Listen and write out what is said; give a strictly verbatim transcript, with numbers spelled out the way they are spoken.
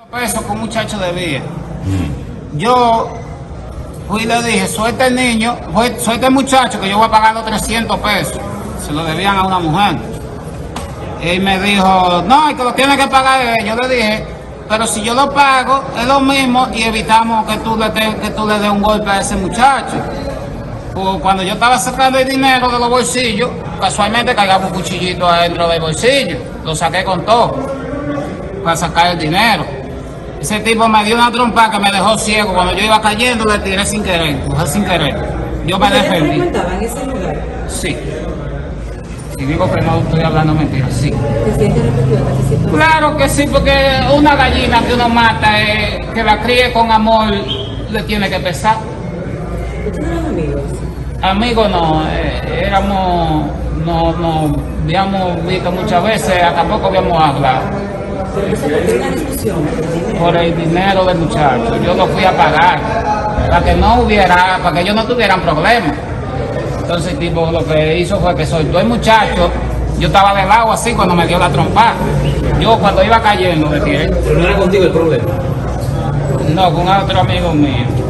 Pesos que un muchacho debía. Yo fui y le dije, suelta el niño, suelta el muchacho que yo voy a pagar los trescientos pesos. Se lo debían a una mujer. Y me dijo, no, y que lo tiene que pagar él. Yo le dije, pero si yo lo pago, es lo mismo y evitamos que tú le, te, que tú le des un golpe a ese muchacho. Pues cuando yo estaba sacando el dinero de los bolsillos, casualmente caigaba un cuchillito adentro del bolsillo. Lo saqué con todo para sacar el dinero. Ese tipo me dio una trompa que me dejó ciego. Cuando yo iba cayendo, le tiré sin querer, cogí sin querer. Yo me defendí. ¿Frecuentaban ese lugar? Sí. Si digo que no estoy hablando mentiras, sí. ¿Te sientes repetido en esa situación? Claro que sí, porque una gallina que uno mata, eh, que la críe con amor, le tiene que pesar. ¿Ustedes eran amigos? Amigos no, eh, éramos, no, no, habíamos visto muchas veces, tampoco habíamos hablado. ¿Pero eso por qué una discusión? Por el dinero del muchacho, yo lo fui a pagar, para que no hubiera, para que ellos no tuvieran problemas. Entonces el tipo lo que hizo fue que soltó el muchacho, yo estaba del lado así cuando me dio la trompa. Yo cuando iba cayendo me tiré. ¿Pero no era contigo el problema? No, con otro amigo mío.